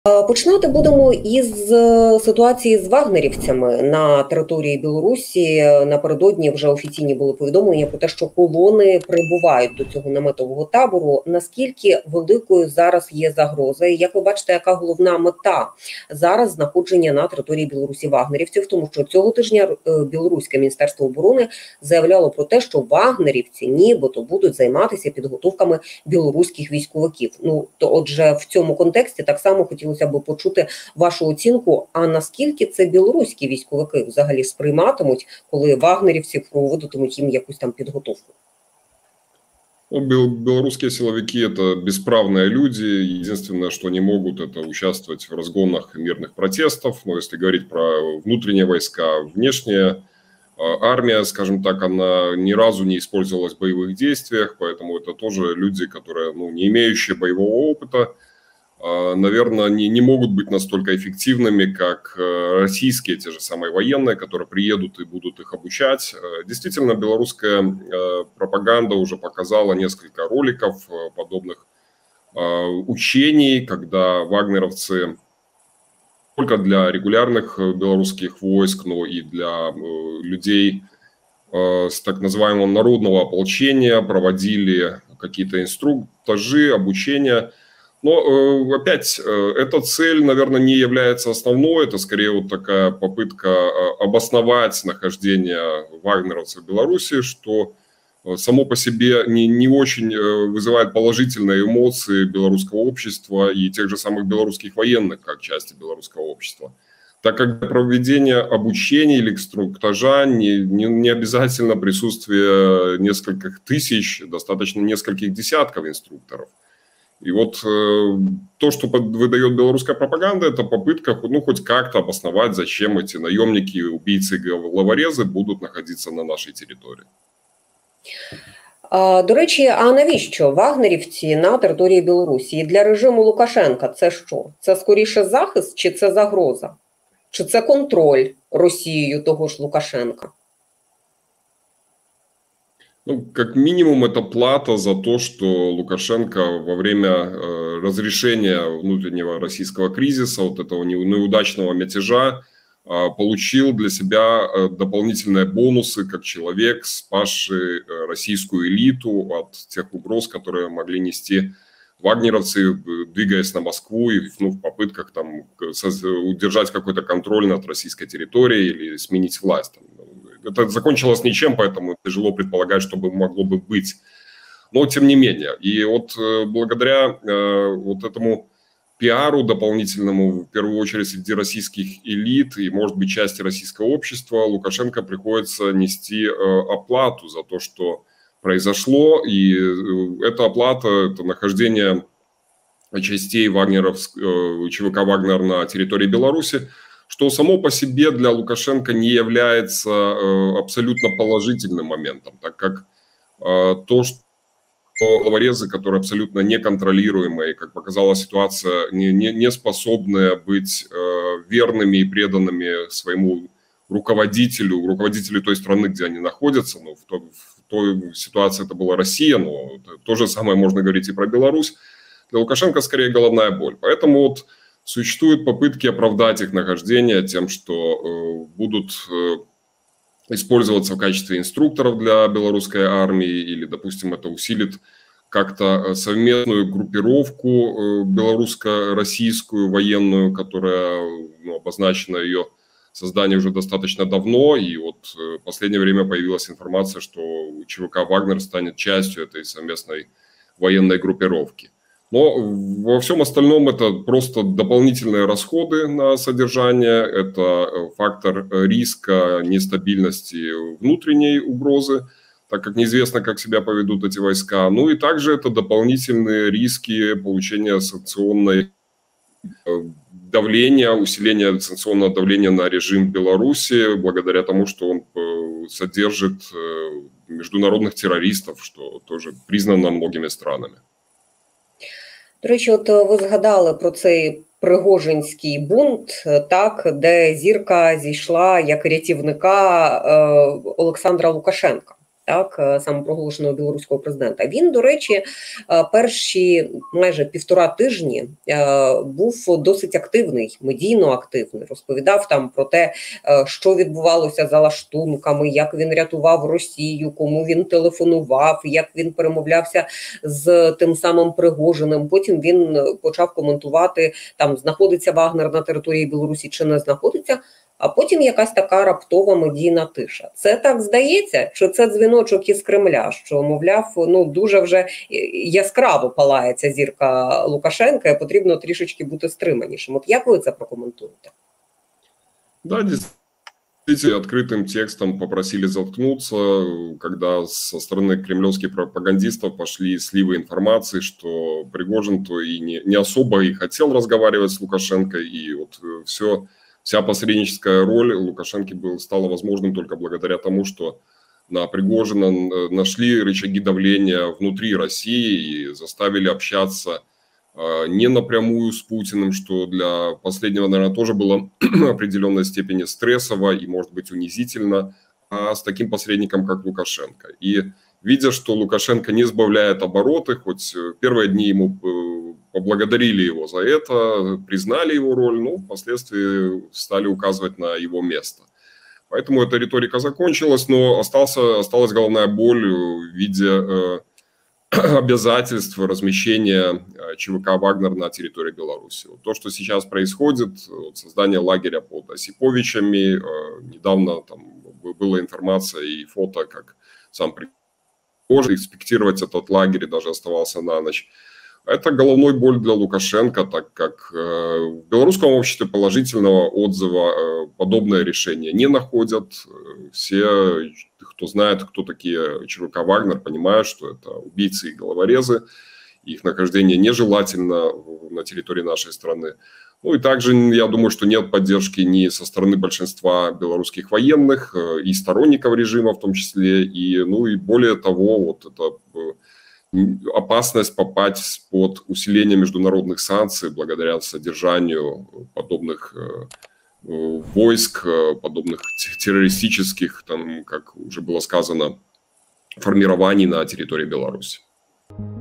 Починати будемо із ситуації з вагнерівцями на території Білорусі. Напередодні вже офіційні були повідомлення про те, що колони прибувають до цього наметового табору. Наскільки великою зараз є загроза? І як ви бачите, яка головна мета зараз знаходження на території Білорусі вагнерівців? Тому що цього тижня Білоруське Міністерство оборони заявляло про те, що вагнерівці нібито будуть займатися підготовками білоруських військовиків. То отже, в цьому контексті так само хотілося би почути вашу оцінку, а наскільки це білоруські військовики взагалі сприйматимуть, коли вагнерівці проводитимуть їм якусь там підготовку? Белорусские силовики – это бесправные люди. Единственное, что они могут, это участвовать в разгонах мирных протестов. Но если говорить про внутренние войска, внешняя армия, скажем так, она ни разу не использовалась в боевых действиях, поэтому это тоже люди, которые, не имеющие боевого опыта, наверное, не могут быть настолько эффективными, как российские те же самые военные, которые приедут и будут их обучать. Действительно, белорусская пропаганда уже показала несколько роликов подобных учений, когда вагнеровцы не только для регулярных белорусских войск, но и для людей с так называемого народного ополчения проводили какие-то инструктажи, обучения. Но опять, эта цель, наверное, не является основной. Это скорее вот такая попытка обосновать нахождение вагнеровцев в Беларуси, что само по себе не очень вызывает положительные эмоции белорусского общества и тех же самых белорусских военных, как части белорусского общества. Так как для проведения обучения или инструктажа не обязательно присутствие нескольких тысяч, достаточно нескольких десятков инструкторов. И вот то, что выдает белорусская пропаганда, это попытка хоть как-то обосновать, зачем эти наемники, убийцы и головорезы будут находиться на нашей території. До речі, а навіщо вагнерівці на території Білорусі? І для режиму Лукашенка це що? Це скоріше захист чи це загроза? Чи це контроль Росією того ж Лукашенка? Как минимум, это плата за то, что Лукашенко во время разрешения внутреннего российского кризиса, вот этого неудачного мятежа, получил для себя дополнительные бонусы как человек, спасший российскую элиту от тех угроз, которые могли нести вагнеровцы, двигаясь на Москву и в попытках удержать какой-то контроль над российской территорией или сменить власть. Это закончилось ничем, поэтому тяжело предполагать, что могло бы быть. Но тем не менее. И вот благодаря вот этому пиару дополнительному, в первую очередь среди российских элит и, может быть, части российского общества, Лукашенко приходится нести оплату за то, что произошло. И эта оплата – это нахождение частей ЧВК «Вагнер» на территории Беларуси, что само по себе для Лукашенко не является абсолютно положительным моментом, так как то, что головорезы, которые абсолютно неконтролируемые, как показала ситуация, не способны быть верными и преданными своему руководителю той страны, где они находятся. Но в той ситуации это была Россия, но то же самое можно говорить и про Беларусь. Для Лукашенко скорее головная боль. Поэтому вот существуют попытки оправдать их нахождение тем, что будут использоваться в качестве инструкторов для белорусской армии или, допустим, это усилит как-то совместную группировку белорусско-российскую военную, которая обозначена ее создание уже достаточно давно. И вот в последнее время появилась информация, что ЧВК «Вагнер» станет частью этой совместной военной группировки. Но во всем остальном это просто дополнительные расходы на содержание, это фактор риска нестабильности внутренней угрозы, так как неизвестно, как себя поведут эти войска. Ну и также это дополнительные риски получения санкционной давления, усиления санкционного давления на режим Беларуси, благодаря тому, что он содержит международных террористов, что тоже признано многими странами. До речі, от ви згадали про цей Пригожинський бунт, так, де зірка зійшла як рятівника Олександра Лукашенка. так, самопроголошеного білоруського президента. Він, до речі, перші майже 1,5 тижні був досить активний, медійно активний, розповідав там про те, що відбувалося за лаштунками, як він рятував Росію, кому він телефонував, як він перемовлявся з тим самим Пригожиним. Потім він почав коментувати, там знаходиться Вагнер на території Білорусі чи не знаходиться, а потім якась така раптова медійна тиша. Це так здається, що це дзвіночок із Кремля, що, мовляв, ну дуже вже яскраво палає ця зірка Лукашенка, і потрібно трішечки бути стриманішим. От як ви це прокоментуєте? Да, действительно, открытым текстом попросили заткнуться, когда со стороны кремлевских пропагандистов пошли сливы информации, что Пригожин-то и не особо и хотел разговаривать с Лукашенко, и вот вся посредническая роль Лукашенко стала возможным только благодаря тому, что на Пригожина нашли рычаги давления внутри России и заставили общаться не напрямую с Путиным, что для последнего, наверное, тоже было в определенной степени стрессово и, может быть, унизительно, а с таким посредником, как Лукашенко. И видя, что Лукашенко не сбавляет обороты, хоть первые дни ему поблагодарили его за это, признали его роль, но впоследствии стали указывать на его место. Поэтому эта риторика закончилась, но осталась головная боль в виде обязательств размещения ЧВК «Вагнер» на территории Беларуси. Вот то, что сейчас происходит, создание лагеря под Осиповичами, недавно там была информация и фото, как сам Пригожин инспектировать этот лагерь и даже оставался на ночь. Это головной боль для Лукашенко, так как в белорусском обществе положительного отзыва подобное решение не находят. Все, кто знает, кто такие ЧВК «Вагнер», понимают, что это убийцы и головорезы. Их нахождение нежелательно на территории нашей страны. Ну и также, я думаю, что нет поддержки ни со стороны большинства белорусских военных, и сторонников режима в том числе. И, ну и более того, вот это опасность попасть под усиление международных санкций благодаря содержанию подобных войск, подобных террористических, там, как уже было сказано, формирований на территории Беларуси.